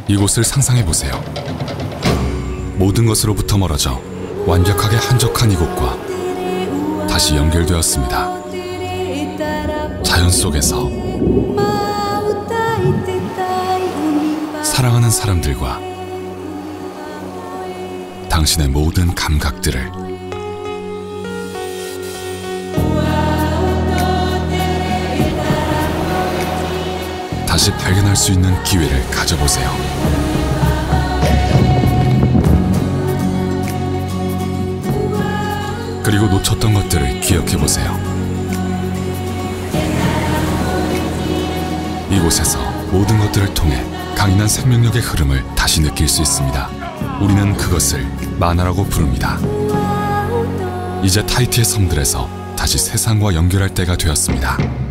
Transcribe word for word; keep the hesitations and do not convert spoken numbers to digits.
이곳을 상상해 보세요. 모든 것으로부터 멀어져 완벽하게 한적한 이곳과 다시 연결되었습니다. 자연 속에서 사랑하는 사람들과 당신의 모든 감각들을 다시 발견할 수 있는 기회를 가져보세요. 그리고 놓쳤던 것들을 기억해보세요. 이곳에서 모든 것들을 통해 강인한 생명력의 흐름을 다시 느낄 수 있습니다. 우리는 그것을 만화라고 부릅니다. 이제 타히티의 섬들에서 다시 세상과 연결할 때가 되었습니다.